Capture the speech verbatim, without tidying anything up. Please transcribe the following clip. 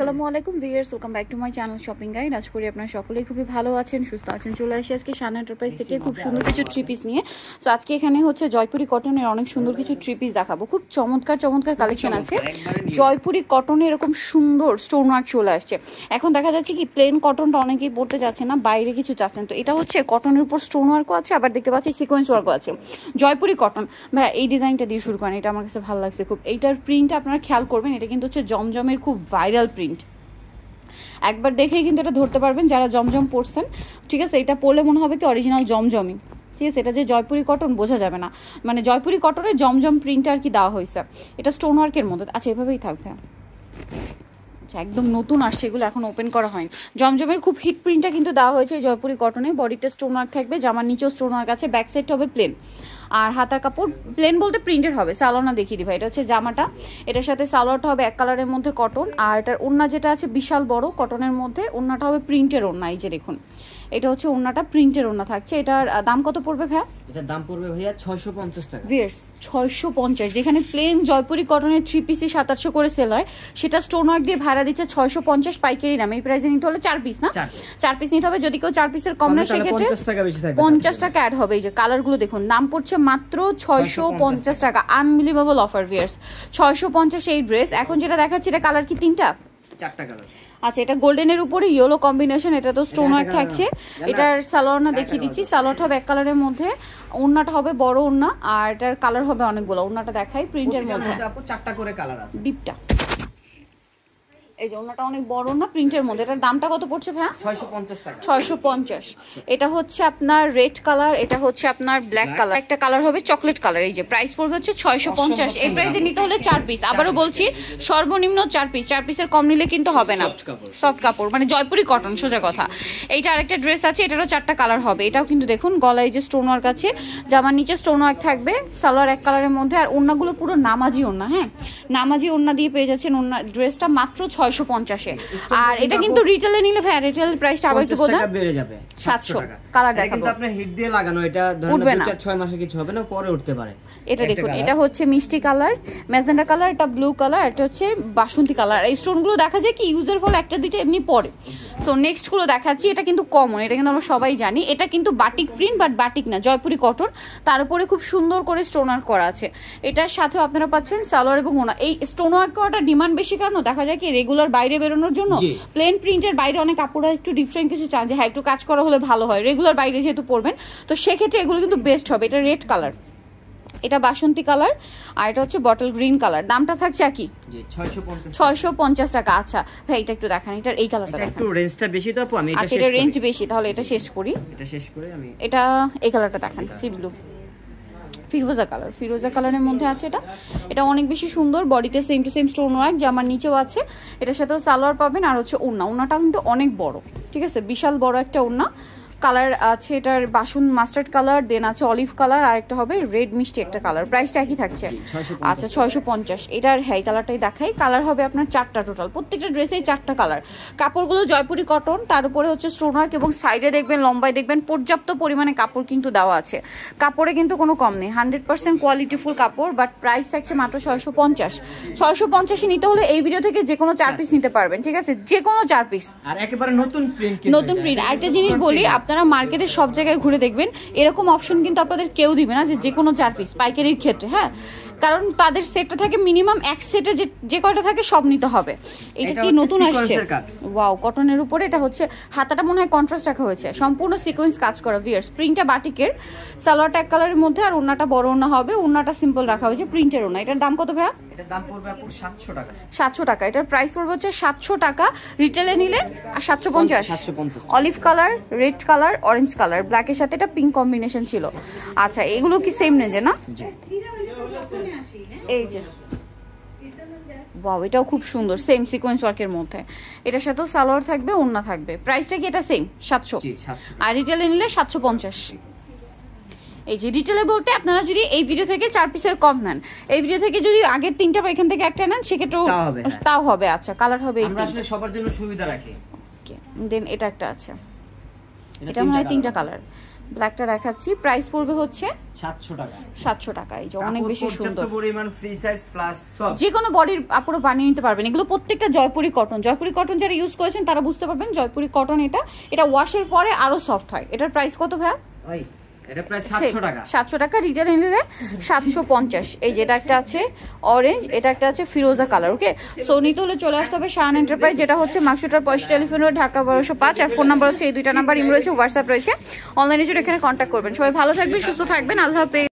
আসসালামু আলাইকুম viewers, welcome back to my channel shopping guide. আশা করি আপনারা সকলেই খুবই ভালো আছেন, সুস্থ আছেন। চলে আসি আজকে শান এন্টারপ্রাইজ থেকে খুব সুন্দর কিছু থ্রি পিস নিয়ে। সো আজকে এখানে হচ্ছে জয়পুরি কটনের অনেক সুন্দর কিছু থ্রি পিস দেখাবো। খুব চমৎকার চমৎকার কালেকশন আছে। জয়পুরি কটনে এরকম সুন্দর স্টোন ওয়ার্ক চলে আসছে। এখন দেখা যাচ্ছে কি প্লেন কটনটা অনেকেই পড়তে যাচ্ছে না, বাইরে কিছু চাচ্ছেন। তো এটা হচ্ছে কটনের উপর স্টোন ওয়ার্কও আছে, আবার দেখতে পাচ্ছি সিকোয়েন্স ওয়ার্কও আছে। জয়পুরি কটন ভাই, এই ডিজাইনটা দিয়ে শুরু করেন, এটা আমার কাছে ভালো লাগছে খুব। এইটার প্রিন্টটা আপনারা খেয়াল করবেন, এটা কিন্তু হচ্ছে জমজমের খুব ভাইরাল প্রিন্ট। একবার দেখেই কিন্তু এটা ধরতে পারবেন যারা জমজম পরছেন, ঠিক আছে। এটা পরলে মনে হবে কি অরিজিনাল জমজমই, ঠিক আছে। এটা যে জয়পুরি কটন বোঝা যাবে না, মানে জয়পুরি কটনে জমজম প্রিন্ট আর কি দেওয়া হয়েছে। এটা স্টোন ওয়ার্কের মধ্যে, আচ্ছা এভাবেই থাকবে। আচ্ছা একদম নতুন আসছে, এগুলো এখন ওপেন করা হয়নি। জমজমের খুব হিট প্রিন্টটা কিন্তু দেওয়া হয়েছে জয়পুরি কটনে। বডিতে স্টোন ওয়ার্ক থাকবে, জামার নিচেও স্টোন ওয়ার্ক আছে, ব্যাক সাইডটা হবে প্লেন। আর হাতার কাপড় প্লেন বলতে প্রিন্টেড হবে। সালোয়ারটা দেখিয়ে দিই ভাই, এটা হচ্ছে জামাটা, এটার সাথে সালোয়ারটা হবে এক কালারের মধ্যে কটন। আর এটার ওড়না যেটা আছে বিশাল বড় কটনের মধ্যে, ওড়নাটা হবে প্রিন্টের ওড়না। এই যে দেখুন, এটা হচ্ছে ওড়নাটা প্রিন্টের ওড়না থাকছে। এটার দাম কত পড়বে ভাইয়া? এটার দাম পড়বে ভাইয়া ছয়শো পঞ্চাশ টাকা। ভিউয়ার্স ছয়শো পঞ্চাশ, যেখানে প্লেন জয়পুরি কটনের থ্রি পিসি সাত আটশো করে সেল হয়, সেটা স্টোন ওয়ার্ক দিয়ে ভাড়া দিচ্ছে ছয়শো পঞ্চাশ পাইকারি দাম। এই প্রাইসে নিতে হলে চার পিস না, চার পিস নিতে হবে। যদি কেউ চার পিসের কম নেয় সেক্ষেত্রে পঞ্চাশ টাকা অ্যাড হবে। এই যে কালারগুলো দেখুন, দাম পড়ছে মাত্র ছয়শো পঞ্চাশ টাকা। আনবিলিভেবল অফার ভিউয়ার্স, ছয়শো পঞ্চাশ এই ড্রেস। এখন যেটা দেখাচ্ছি এটা কালার কি তিনটা, চারটা কালার। আচ্ছা এটা গোল্ডেনের উপরে ইয়েলো কম্বিনেশন, এটা তো স্টোন ওয়ার্ক থাকছে। এটার সালোয়ারটা দেখিয়ে দিচ্ছি, সালোয়ারটা হবে এক কালারের মধ্যে, ওড়নাটা হবে বড় ওড়না, আর এটার কালার হবে অনেকগুলো। ওড়নাটা দেখাই প্রিন্টের মধ্যে, চারটা করে কালার আছে। ডিপটা এই যে ওড়নাটা অনেক বড় না প্রিন্টের মধ্যে। এটার দামটা কত পড়ছে ভাইয়া? ছয়শো পঞ্চাশ টাকা। ছয়শো পঞ্চাশ। এটা হচ্ছে আপনার রেড কালার, এটা হচ্ছে আপনার ব্ল্যাক কালার, একটা কালার হবে চকলেট কালার। এই যে প্রাইস পড়বে হচ্ছে ছয়শো পঞ্চাশ। এই প্রাইসে নিতে হলে চার পিস। আবারও বলছি সর্বনিম্ন চার পিস, চার পিসের কম নিলে কিন্তু হবে না। সফট কাপড় মানে জয়পুরি কটন, সোজা কথা। এইটা আরেকটা ড্রেস আছে, এটারও চারটা কালার হবে। এটাও কিন্তু দেখুন গলায় যে স্টোন ওয়ার্ক আছে, জামার নিচে স্টোন ওয়ার্ক থাকবে, সালোয়ার এক কালারের মধ্যে। আর ওড়নাগুলো পুরো নামাজি ওড়না, হ্যাঁ নামাজি ওড়না দিয়ে পেয়ে যাচ্ছেন। ওড়না ড্রেসটা মাত্র ছয়শো পঞ্চাশে। আর এটা কিন্তু রিটেলে নিলে ভাই রিটেল প্রাইসটা আবার একটু বলুন, বেড়ে যাবে সাতশো। কালার দেখাবো, কিন্তু আপনি হিট দিয়ে লাগানো, এটা ধরেন দুই চার ছয় মাসে কিছু হবে না, পরে উঠতে পারে। এটা দেখুন, এটা হচ্ছে মিষ্টি কালার, ম্যাজেন্টা কালার, এটা ব্লু কালার, এটা হচ্ছে বাসন্তী কালার। এই স্টোনগুলো দেখা যায় কি ইউজের ফল একটা দুইটা এমনি পরে। সো নেক্সট গুলো দেখাচ্ছি, এটা কিন্তু কমন, এটা কিন্তু আমরা সবাই জানি। এটা কিন্তু বাটিক প্রিন্ট, বাট বাটিক না, জয়পুরি কটন। তার উপরে খুব সুন্দর করে স্টোন ওয়ার্ক করা আছে। এটার সাথে আপনারা পাচ্ছেন সালোয়ার এবং ওড়না। এই স্টোন ওয়ার্ক করাটা ডিমান্ড বেশি, কারণ দেখা যায় কি রেগুলার বাইরে বেরোনোর জন্য প্লেন প্রিন্টের বাইরে অনেক কাপড়রা একটু ডিফারেন্ট কিছু চান যে হ্যাঁ একটু কাজ করা হলে ভালো হয়, রেগুলার বাইরে যেহেতু পরবেন, তো সেক্ষেত্রে এগুলো কিন্তু বেস্ট হবে। এটা রেড কালার, এটা বাসন্তী কালার, আর এটা হচ্ছে বটল গ্রিন কালার। দামটা থাকছে কি ছয়শো পঞ্চাশ টাকা। আচ্ছা ভাই এটা একটু দেখান, এটার এই কালারটা দেখান। একটু রেঞ্জটা বেশি তো আপু, আমি এটা আচ্ছা এটা রেঞ্জ বেশি, তাহলে এটা শেষ করি। এটা শেষ করে আমি এটা এই কালারটা দেখান, সি ব্লু ফিরোজা কালার, ফিরোজা কালারের মধ্যে আছে। এটা এটা অনেক বেশি সুন্দর, বডিতে same to same stone work, জামার নিচেও আছে। এটার সাথেও সালোয়ার পাবেন, আর হচ্ছে ওড়না, ওড়নাটা কিন্তু অনেক বড়, ঠিক আছে, বিশাল বড় একটা ওড়না। কালার আছে এটার বাসন মাস্টার্ড কালার, দেন আছে অলিভ কালার, আর একটা হবে রেড মিষ্টি একটা কালার। প্রাইসটা একই থাকছে, আচ্ছা ছয়শো পঞ্চাশ। এটার হ্যাঁ কালারটাই দেখাই, কালার হবে আপনার চারটা টোটাল, প্রত্যেকটা ড্রেসেই চারটা কালার। কাপড়গুলো জয়পুরি কটন, তার উপরে হচ্ছে স্টোন ওয়ার্ক, এবং সাইডে দেখবেন লম্বায় দেখবেন পর্যাপ্ত পরিমাণে কাপড় কিন্তু দেওয়া আছে। কাপড়ে কিন্তু কোনো কম নেই, হান্ড্রেড পার্সেন্ট কোয়ালিটিফুল কাপড়, বাট প্রাইস থাকছে মাত্র ছয়শো পঞ্চাশ। ছয়শো পঞ্চাশে নিতে হলে এই ভিডিও থেকে যে কোনো চার পিস নিতে পারবেন, ঠিক আছে, যে কোনো চার পিস। আর একেবারে নতুন প্রিন্ট, নতুন প্রিন্ট। একটা জিনিস বলি, আপনারা মার্কেটে সব জায়গায় ঘুরে দেখবেন এরকম অপশন কিন্তু আপনাদের কেউ দিবে না যে যে কোনো চার পিস পাইকারির ক্ষেত্রে, হ্যাঁ, কারণ তাদের সেটটা থাকে মিনিমাম এক সেটে যে যে কয়টা থাকে সব নিতে হবে। এটা কি নতুন আসছে, ওয়াও কটনের উপরে। এটা হচ্ছে হাতাটা মনে হয় কন্ট্রাস্ট রাখা হয়েছে, সম্পূর্ণ সিকোয়েন্স কাজ করা। ভিউয়ার্স প্রিন্টটা বাটিকের, সালোয়ারটা এক কালারের মধ্যে, আর ওড়নাটা বড় ওড়না হবে, ওড়নাটা সিম্পল রাখা হয়েছে, প্রিন্টের ওড়না। এটার দাম কত ভাইয়া? এটার দাম পড়বে আপু সাতশো টাকা। সাতশো টাকা, এটার প্রাইস পড়বে হচ্ছে সাতশো টাকা। রিটেলে নিলে সাতশো পঞ্চাশ। Olive colour, red colour, orange colour, ব্ল্যাকের সাথে এটা পিঙ্ক কম্বিনেশন ছিল। আচ্ছা এগুলো কি সেম নেজে না? এই যে ওয়াও, এটাও খুব সুন্দর, সেম সিকোয়েন্স ওয়ার্কের মধ্যে। এটার সাথেও সালোয়ার থাকবে, ওড়না থাকবে। প্রাইসটা কি এটা সেম সাতশো, আর রিটেলে নিলে সাতশো পঞ্চাশ। এই যে রিটেলে বলতে আপনারা যদি এই ভিডিও থেকে চার পিসের কম নেন, এই ভিডিও থেকে যদি আগের তিনটা বা এখান থেকে একটা নেন সেক্ষেত্রেও তাও হবে। আচ্ছা কালার হবে, আমরা আসলে সবার জন্য সুবিধা রাখি। ওকে দেন এটা একটা আছে, এটা মনে হয় তিনটা কালার। ব্ল্যাকটা দেখাচ্ছি, প্রাইস পড়বে হচ্ছে সাতশো টাকা। সাতশো টাকা। এই যে অনেক বেশি সুন্দর পরিমাণ ফ্রি সাইজ প্লাস সব, যে কোনো বডির আপুরা বানিয়ে নিতে পারবেন। এগুলো প্রত্যেকটা জয়পুরি কটন, জয়পুরি কটন যারা ইউজ করেছেন তারা বুঝতে পারবেন জয়পুরি কটন। এটা এটা ওয়াশের পরে আরো সফট হয়। এটার প্রাইস কত ভাই? ওই এটা প্রায় সাতশো টাকা। সাতশো টাকা রিটেল নিলে সাতশো পঞ্চাশ। এই যেটা একটা আছে অরেঞ্জ, এটা একটা আছে ফিরোজা কালার। ওকে, সো নিতে হলে চলে আসতে হবে শান এন্টারপ্রাইজ, যেটা হচ্ছে মার্কশটার পয়সা টেলিফোন রোড, ঢাকা বারোশো পাঁচ। আর ফোন নাম্বার হচ্ছে এই দুইটা নাম্বার, ইম রয়েছে, হোয়াটসঅ্যাপ রয়েছে, অনলাইনে জন্য এখানে কন্ট্যাক্ট করবেন। সবাই ভালো থাকবেন, সুস্থ থাকবেন, আল্লাহ হাফেজ।